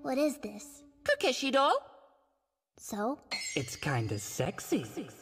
What is this? Kokeshi doll? So? It's kinda sexy.